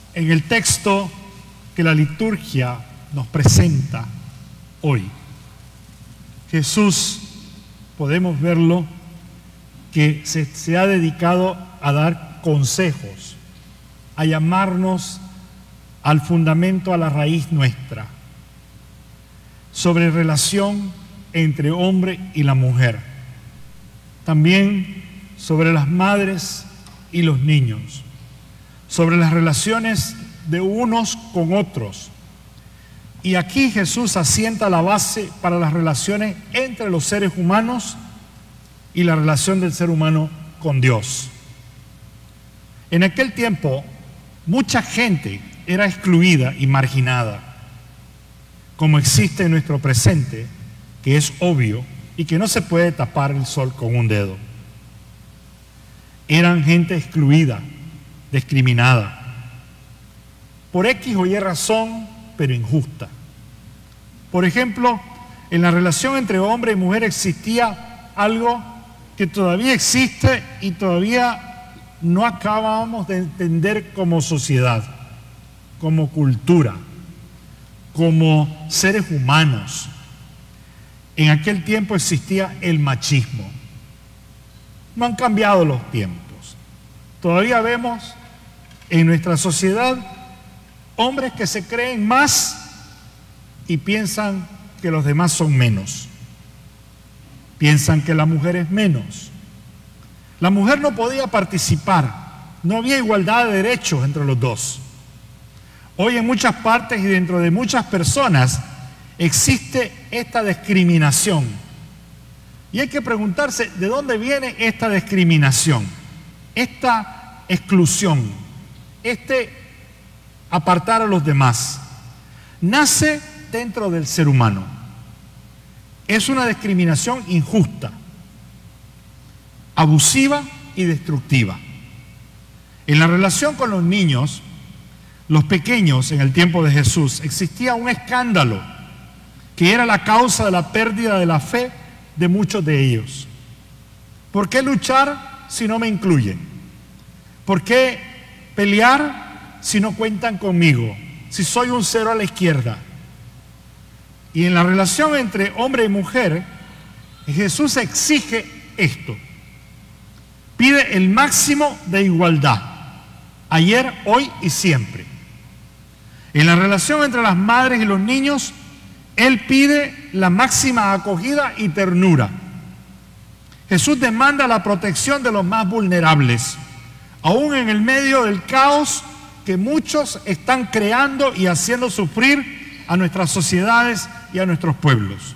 en el texto que la liturgia nos presenta hoy, Jesús, podemos verlo, que se ha dedicado a dar consejos, a llamarnos al fundamento, a la raíz nuestra, sobre relación entre hombre y la mujer, también sobre las madres y los niños, sobre las relaciones de unos con otros. Y aquí Jesús asienta la base para las relaciones entre los seres humanos y la relación del ser humano con Dios. En aquel tiempo, mucha gente era excluida y marginada, como existe en nuestro presente, que es obvio y que no se puede tapar el sol con un dedo. Eran gente excluida, discriminada, por X o Y razón, pero injusta. Por ejemplo, en la relación entre hombre y mujer existía algo que todavía existe y todavía no acabamos de entender como sociedad, como cultura, como seres humanos. En aquel tiempo existía el machismo. No han cambiado los tiempos. Todavía vemos en nuestra sociedad hombres que se creen más y piensan que los demás son menos. Piensan que la mujer es menos. La mujer no podía participar, no había igualdad de derechos entre los dos. Hoy en muchas partes y dentro de muchas personas existe esta discriminación. Y hay que preguntarse, ¿de dónde viene esta discriminación? Esta exclusión, este apartar a los demás. Nace dentro del ser humano. Es una discriminación injusta, abusiva y destructiva. En la relación con los niños, los pequeños en el tiempo de Jesús, existía un escándalo que era la causa de la pérdida de la fe de muchos de ellos. ¿Por qué luchar si no me incluyen? ¿Por qué pelear si no cuentan conmigo? Si soy un cero a la izquierda. Y en la relación entre hombre y mujer, Jesús exige esto. Pide el máximo de igualdad, ayer, hoy y siempre. En la relación entre las madres y los niños, Él pide la máxima acogida y ternura. Jesús demanda la protección de los más vulnerables, aún en el medio del caos que muchos están creando y haciendo sufrir a nuestras sociedades y a nuestros pueblos.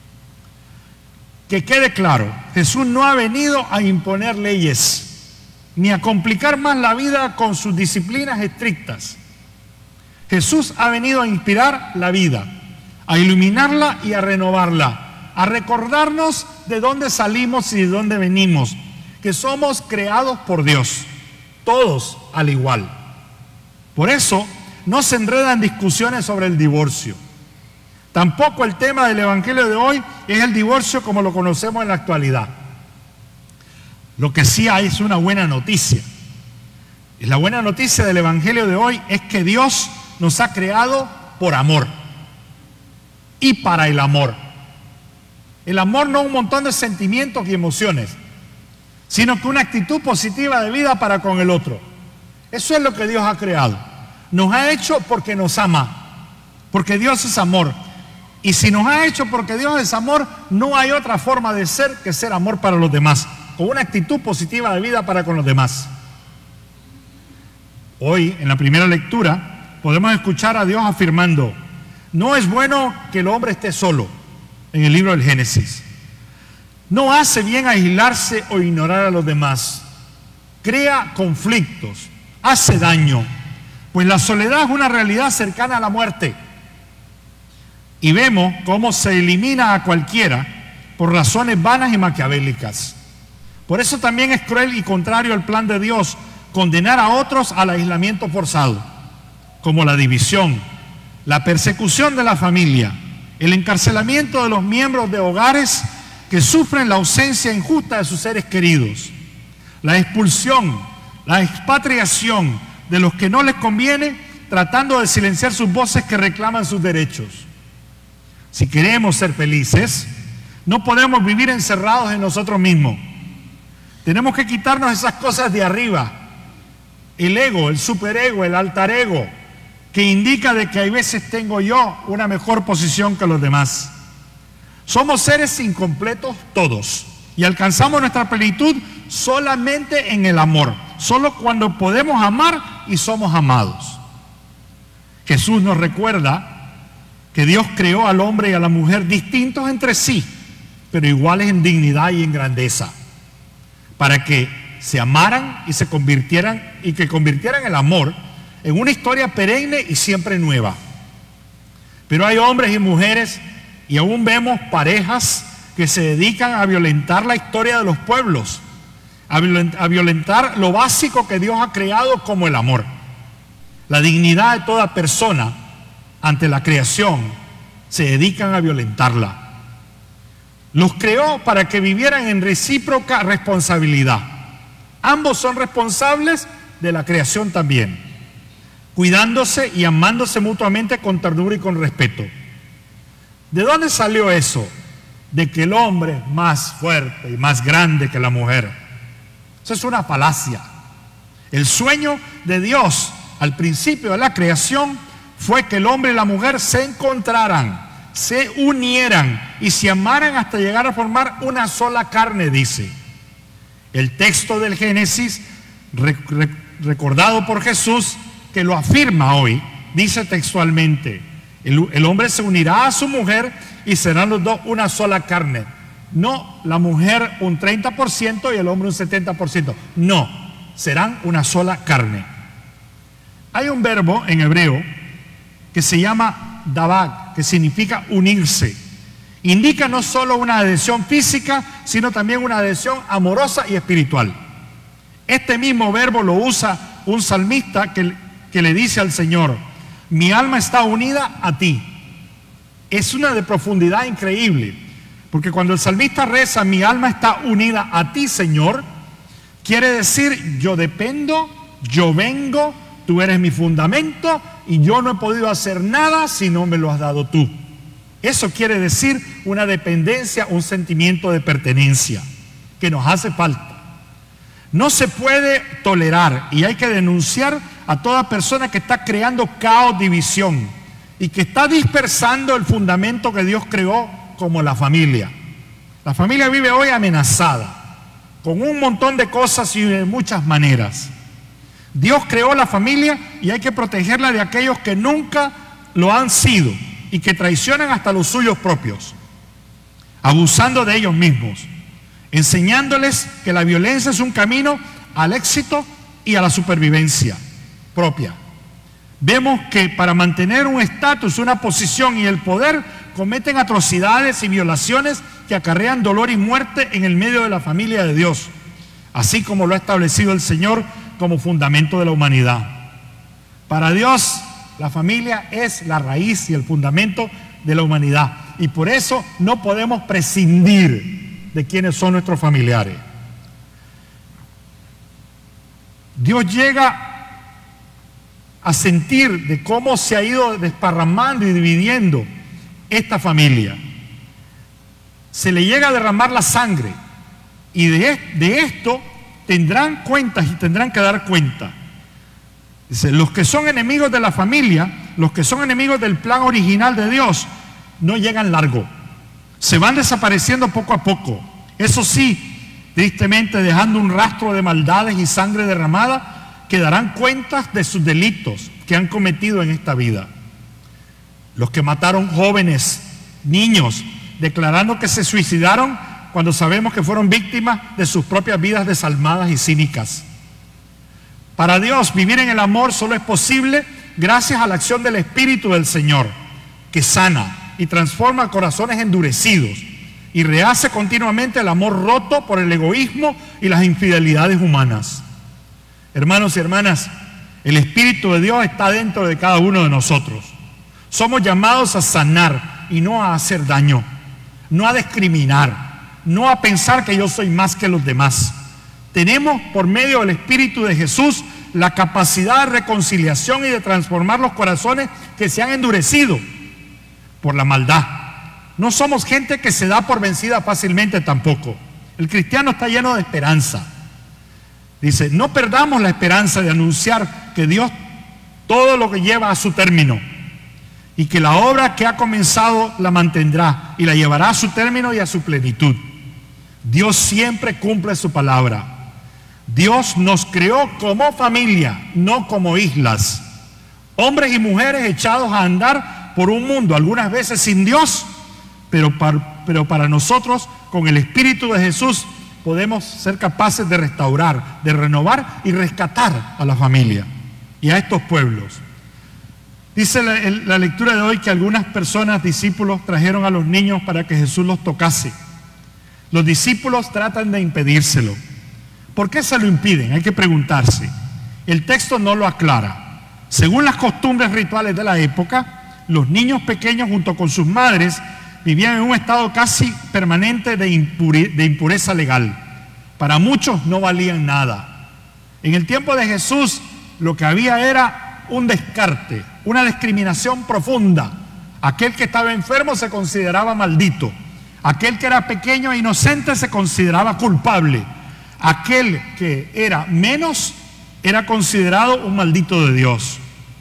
Que quede claro, Jesús no ha venido a imponer leyes, ni a complicar más la vida con sus disciplinas estrictas. Jesús ha venido a inspirar la vida, a iluminarla y a renovarla, a recordarnos de dónde salimos y de dónde venimos, que somos creados por Dios, todos al igual. Por eso no se enredan discusiones sobre el divorcio. Tampoco el tema del Evangelio de hoy es el divorcio como lo conocemos en la actualidad. Lo que sí hay es una buena noticia. Y la buena noticia del Evangelio de hoy es que Dios nos ha creado por amor y para el amor. El amor no un montón de sentimientos y emociones, sino que una actitud positiva de vida para con el otro. Eso es lo que Dios ha creado. Nos ha hecho porque nos ama, porque Dios es amor. Y si nos ha hecho porque Dios es amor, no hay otra forma de ser que ser amor para los demás, con una actitud positiva de vida para con los demás. Hoy, en la primera lectura, podemos escuchar a Dios afirmando: no es bueno que el hombre esté solo, en el libro del Génesis. No hace bien aislarse o ignorar a los demás. Crea conflictos, hace daño, pues la soledad es una realidad cercana a la muerte. Y vemos cómo se elimina a cualquiera por razones vanas y maquiavélicas. Por eso también es cruel y contrario al plan de Dios condenar a otros al aislamiento forzado, como la división, la persecución de la familia, el encarcelamiento de los miembros de hogares que sufren la ausencia injusta de sus seres queridos, la expulsión, la expatriación, de los que no les conviene, tratando de silenciar sus voces que reclaman sus derechos. Si queremos ser felices, no podemos vivir encerrados en nosotros mismos. Tenemos que quitarnos esas cosas de arriba, el ego, el superego, el alter ego, que indica de que hay veces tengo yo una mejor posición que los demás. Somos seres incompletos todos y alcanzamos nuestra plenitud solamente en el amor, solo cuando podemos amar y somos amados. Jesús nos recuerda que Dios creó al hombre y a la mujer distintos entre sí, pero iguales en dignidad y en grandeza, para que se amaran y se convirtieran, y que convirtieran el amor en una historia perenne y siempre nueva. Pero hay hombres y mujeres, y aún vemos parejas que se dedican a violentar la historia de los pueblos, a violentar lo básico que Dios ha creado como el amor. La dignidad de toda persona ante la creación, se dedican a violentarla. Los creó para que vivieran en recíproca responsabilidad. Ambos son responsables de la creación también, cuidándose y amándose mutuamente con ternura y con respeto. ¿De dónde salió eso? De que el hombre es más fuerte y más grande que la mujer. Eso es una falacia. El sueño de Dios al principio de la creación fue que el hombre y la mujer se encontraran, se unieran y se amaran hasta llegar a formar una sola carne, dice. El texto del Génesis, recordado por Jesús, que lo afirma hoy, dice textualmente: el hombre se unirá a su mujer y serán los dos una sola carne. No la mujer un 30% y el hombre un 70%. No, serán una sola carne. Hay un verbo en hebreo que se llama dabag, que significa unirse. Indica no solo una adhesión física, sino también una adhesión amorosa y espiritual. Este mismo verbo lo usa un salmista que le dice al Señor: mi alma está unida a ti. Es una de profundidad increíble, porque cuando el salmista reza: mi alma está unida a ti, Señor, quiere decir: yo dependo, yo vengo, tú eres mi fundamento y yo no he podido hacer nada si no me lo has dado tú. Eso quiere decir una dependencia, un sentimiento de pertenencia que nos hace falta. No se puede tolerar y hay que denunciar a toda persona que está creando caos, división y que está dispersando el fundamento que Dios creó como la familia. La familia vive hoy amenazada con un montón de cosas y de muchas maneras. Dios creó la familia y hay que protegerla de aquellos que nunca lo han sido y que traicionan hasta los suyos propios, abusando de ellos mismos, enseñándoles que la violencia es un camino al éxito y a la supervivencia propia. Vemos que para mantener un estatus, una posición y el poder, cometen atrocidades y violaciones que acarrean dolor y muerte en el medio de la familia de Dios, así como lo ha establecido el Señor como fundamento de la humanidad. Para Dios, la familia es la raíz y el fundamento de la humanidad, y por eso no podemos prescindir de quienes son nuestros familiares. Dios llega a sentir de cómo se ha ido desparramando y dividiendo esta familia. Se le llega a derramar la sangre, y de esto tendrán cuentas y tendrán que dar cuenta. Dice: los que son enemigos de la familia, los que son enemigos del plan original de Dios, no llegan largo, se van desapareciendo poco a poco. Eso sí, tristemente dejando un rastro de maldades y sangre derramada, que darán cuentas de sus delitos que han cometido en esta vida. Los que mataron jóvenes, niños, declarando que se suicidaron cuando sabemos que fueron víctimas de sus propias vidas desalmadas y cínicas. Para Dios, vivir en el amor solo es posible gracias a la acción del Espíritu del Señor, que sana y transforma corazones endurecidos y rehace continuamente el amor roto por el egoísmo y las infidelidades humanas. Hermanos y hermanas, el Espíritu de Dios está dentro de cada uno de nosotros. Somos llamados a sanar y no a hacer daño, no a discriminar, no a pensar que yo soy más que los demás. Tenemos por medio del Espíritu de Jesús la capacidad de reconciliación y de transformar los corazones que se han endurecido por la maldad. No somos gente que se da por vencida fácilmente tampoco. El cristiano está lleno de esperanza. Dice, no perdamos la esperanza de anunciar que Dios todo lo que lleva a su término y que la obra que ha comenzado la mantendrá y la llevará a su término y a su plenitud. Dios siempre cumple su palabra. Dios nos creó como familia, no como islas. Hombres y mujeres echados a andar por un mundo, algunas veces sin Dios, pero para nosotros, con el Espíritu de Jesús, podemos ser capaces de restaurar, de renovar y rescatar a la familia y a estos pueblos. Dice la lectura de hoy que algunas personas, discípulos, trajeron a los niños para que Jesús los tocase. Los discípulos tratan de impedírselo. ¿Por qué se lo impiden? Hay que preguntarse. El texto no lo aclara. Según las costumbres rituales de la época, los niños pequeños junto con sus madres vivían en un estado casi permanente de impureza legal. Para muchos no valían nada. En el tiempo de Jesús lo que había era un descarte, una discriminación profunda. Aquel que estaba enfermo se consideraba maldito. Aquel que era pequeño e inocente se consideraba culpable. Aquel que era menos era considerado un maldito de Dios.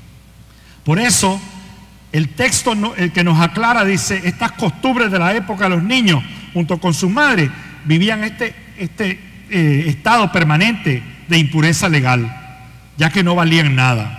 Por eso, el texto el que nos aclara dice, estas costumbres de la época de los niños, junto con sus madres, vivían este estado permanente de impureza legal, ya que no valían nada.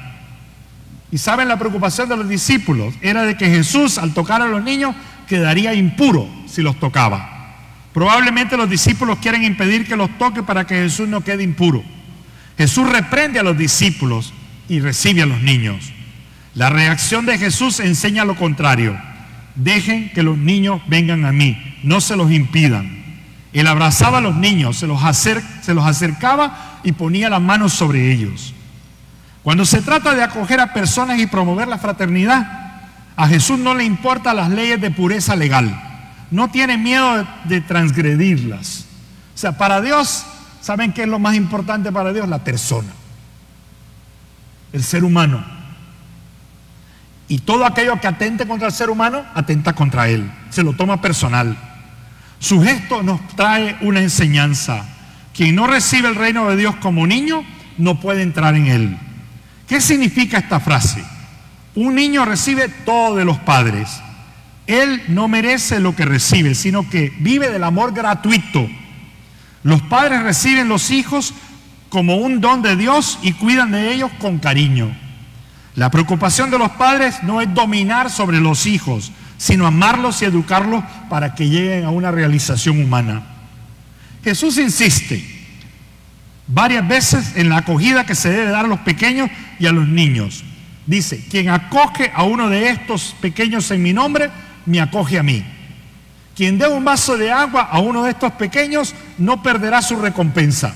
Y saben, la preocupación de los discípulos era de que Jesús, al tocar a los niños, quedaría impuro si los tocaba. Probablemente los discípulos quieren impedir que los toque para que Jesús no quede impuro. Jesús reprende a los discípulos y recibe a los niños. La reacción de Jesús enseña lo contrario. Dejen que los niños vengan a mí, no se los impidan. Él abrazaba a los niños, se los acercaba y ponía las manos sobre ellos. Cuando se trata de acoger a personas y promover la fraternidad, a Jesús no le importan las leyes de pureza legal. No tiene miedo de transgredirlas. O sea, para Dios, ¿saben qué es lo más importante para Dios? La persona, el ser humano. Y todo aquello que atente contra el ser humano, atenta contra él. Se lo toma personal. Su gesto nos trae una enseñanza. Quien no recibe el reino de Dios como niño, no puede entrar en él. ¿Qué significa esta frase? Un niño recibe todo de los padres. Él no merece lo que recibe, sino que vive del amor gratuito. Los padres reciben los hijos como un don de Dios y cuidan de ellos con cariño. La preocupación de los padres no es dominar sobre los hijos, sino amarlos y educarlos para que lleguen a una realización humana. Jesús insiste varias veces en la acogida que se debe dar a los pequeños y a los niños. Dice, quien acoge a uno de estos pequeños en mi nombre, me acoge a mí. Quien dé un vaso de agua a uno de estos pequeños, no perderá su recompensa.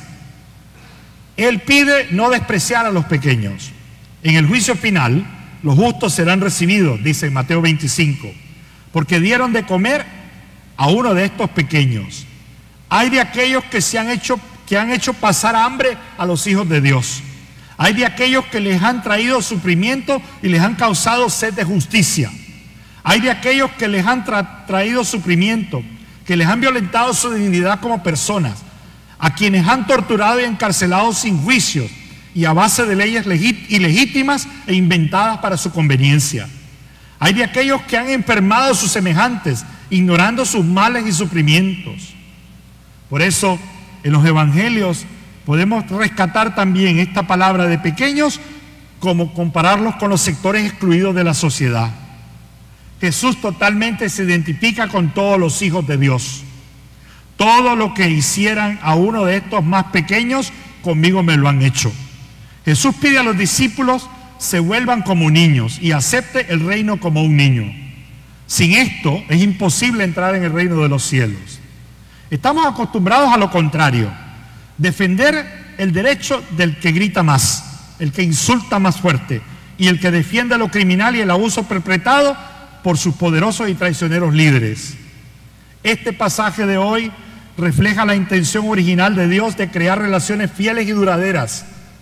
Él pide no despreciar a los pequeños. En el juicio final, los justos serán recibidos, dice en Mateo 25, porque dieron de comer a uno de estos pequeños. Hay de aquellos que han hecho pasar hambre a los hijos de Dios. Hay de aquellos que les han traído sufrimiento y les han causado sed de justicia. Hay de aquellos que les han traído sufrimiento, que les han violentado su dignidad como personas, a quienes han torturado y encarcelado sin juicios y a base de leyes ilegítimas e inventadas para su conveniencia. Hay de aquellos que han enfermado a sus semejantes, ignorando sus males y sufrimientos. Por eso, en los evangelios podemos rescatar también esta palabra de pequeños como compararlos con los sectores excluidos de la sociedad. Jesús totalmente se identifica con todos los hijos de Dios. Todo lo que hicieran a uno de estos más pequeños, conmigo me lo han hecho. Jesús pide a los discípulos se vuelvan como niños y acepte el reino como un niño. Sin esto es imposible entrar en el reino de los cielos. Estamos acostumbrados a lo contrario, defender el derecho del que grita más, el que insulta más fuerte y el que defiende lo criminal y el abuso perpetrado por sus poderosos y traicioneros líderes. Este pasaje de hoy refleja la intención original de Dios de crear relaciones fieles y duraderas.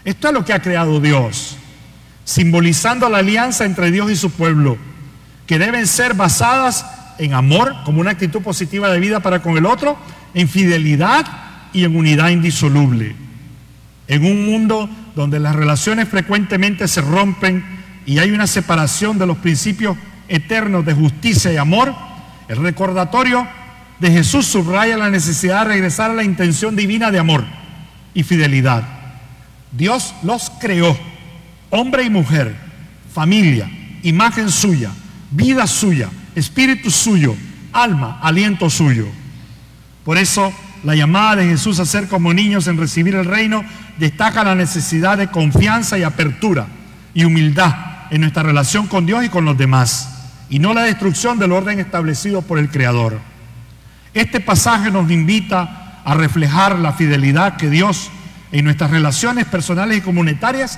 Esto es lo que ha creado Dios, simbolizando la alianza entre Dios y su pueblo, que deben ser basadas en amor, como una actitud positiva de vida para con el otro, en fidelidad y en unidad indisoluble. En un mundo donde las relaciones frecuentemente se rompen y hay una separación de los principios eternos de justicia y amor, el recordatorio de Jesús subraya la necesidad de regresar a la intención divina de amor y fidelidad. Dios los creó, hombre y mujer, familia, imagen suya, vida suya, espíritu suyo, alma, aliento suyo. Por eso, la llamada de Jesús a ser como niños en recibir el reino destaca la necesidad de confianza y apertura y humildad en nuestra relación con Dios y con los demás, y no la destrucción del orden establecido por el Creador. Este pasaje nos invita a reflejar la fidelidad que Dios en nuestras relaciones personales y comunitarias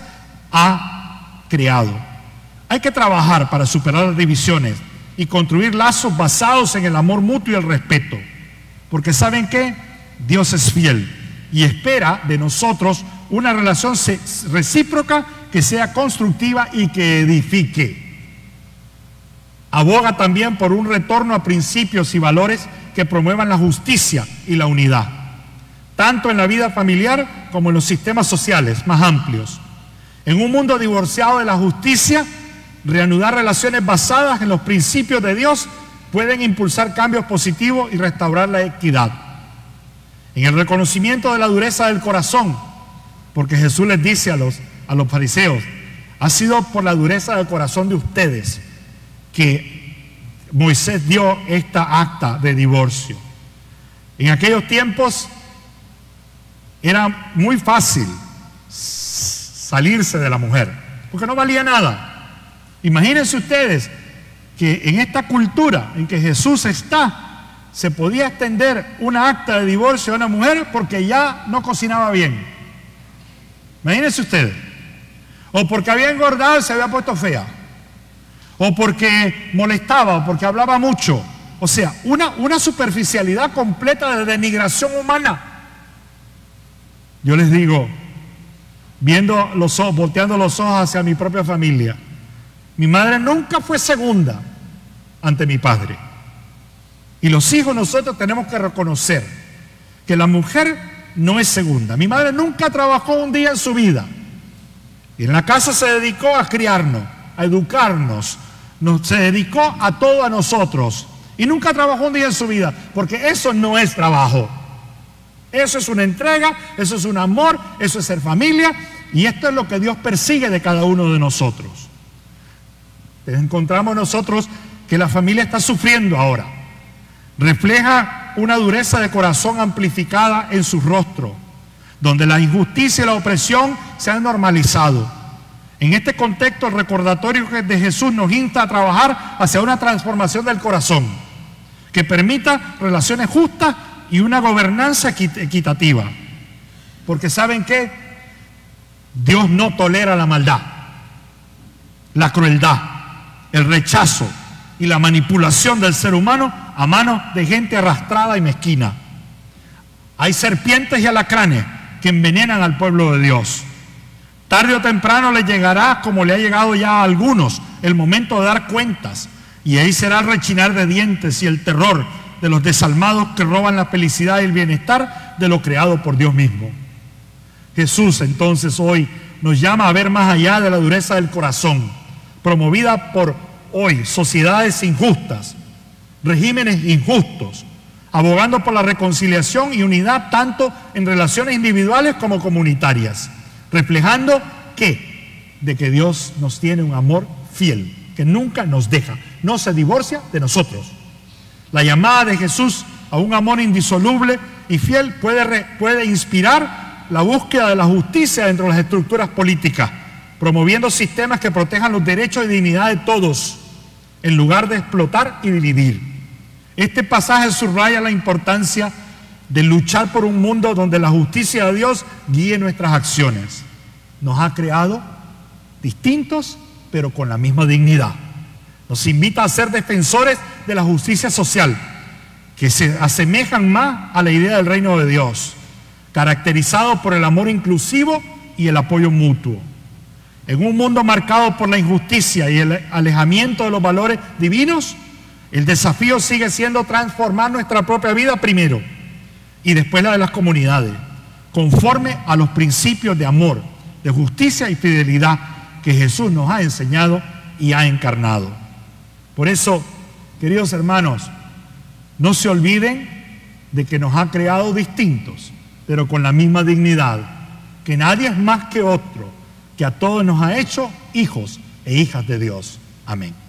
ha creado. Hay que trabajar para superar las divisiones y construir lazos basados en el amor mutuo y el respeto, porque ¿saben qué? Dios es fiel y espera de nosotros una relación recíproca que sea constructiva y que edifique. Aboga también por un retorno a principios y valores que promuevan la justicia y la unidad, tanto en la vida familiar como en los sistemas sociales más amplios. En un mundo divorciado de la justicia, reanudar relaciones basadas en los principios de Dios pueden impulsar cambios positivos y restaurar la equidad. En el reconocimiento de la dureza del corazón, porque Jesús les dice a los fariseos: ha sido por la dureza del corazón de ustedes que Moisés dio esta acta de divorcio. En aquellos tiempos era muy fácil salirse de la mujer, porque no valía nada. Imagínense ustedes que en esta cultura en que Jesús está, se podía extender una acta de divorcio a una mujer porque ya no cocinaba bien. Imagínense ustedes. O porque había engordado y se había puesto fea. O porque molestaba, o porque hablaba mucho. O sea, una superficialidad completa de denigración humana. Yo les digo, viendo los ojos, volteando los ojos hacia mi propia familia, mi madre nunca fue segunda ante mi padre. Y los hijos nosotros tenemos que reconocer que la mujer no es segunda. Mi madre nunca trabajó un día en su vida. Y en la casa se dedicó a criarnos, a educarnos, se dedicó a todo a nosotros. Y nunca trabajó un día en su vida, porque eso no es trabajo. Eso es una entrega, eso es un amor, eso es ser familia, y esto es lo que Dios persigue de cada uno de nosotros. Encontramos nosotros que la familia está sufriendo ahora. Refleja una dureza de corazón amplificada en su rostro, donde la injusticia y la opresión se han normalizado. En este contexto, el recordatorio de Jesús nos insta a trabajar hacia una transformación del corazón, que permita relaciones justas y una gobernanza equitativa. Porque ¿saben qué? Dios no tolera la maldad, la crueldad, el rechazo y la manipulación del ser humano a manos de gente arrastrada y mezquina. Hay serpientes y alacranes que envenenan al pueblo de Dios. Tarde o temprano le llegará, como le ha llegado ya a algunos, el momento de dar cuentas, y ahí será el rechinar de dientes y el terror de los desalmados que roban la felicidad y el bienestar de lo creado por Dios mismo. Jesús entonces hoy nos llama a ver más allá de la dureza del corazón, promovida por hoy sociedades injustas, regímenes injustos, abogando por la reconciliación y unidad tanto en relaciones individuales como comunitarias, reflejando de que Dios nos tiene un amor fiel, que nunca nos deja, no se divorcia de nosotros. La llamada de Jesús a un amor indisoluble y fiel puede inspirar la búsqueda de la justicia dentro de las estructuras políticas, promoviendo sistemas que protejan los derechos y dignidad de todos, en lugar de explotar y dividir. Este pasaje subraya la importancia de luchar por un mundo donde la justicia de Dios guíe nuestras acciones. Nos ha creado distintos, pero con la misma dignidad. Nos invita a ser defensores de la justicia social, que se asemejan más a la idea del reino de Dios, caracterizado por el amor inclusivo y el apoyo mutuo. En un mundo marcado por la injusticia y el alejamiento de los valores divinos, el desafío sigue siendo transformar nuestra propia vida primero y después la de las comunidades, conforme a los principios de amor, de justicia y fidelidad que Jesús nos ha enseñado y ha encarnado. Por eso, queridos hermanos, no se olviden de que nos ha creado distintos, pero con la misma dignidad, que nadie es más que otro, que a todos nos ha hecho hijos e hijas de Dios. Amén.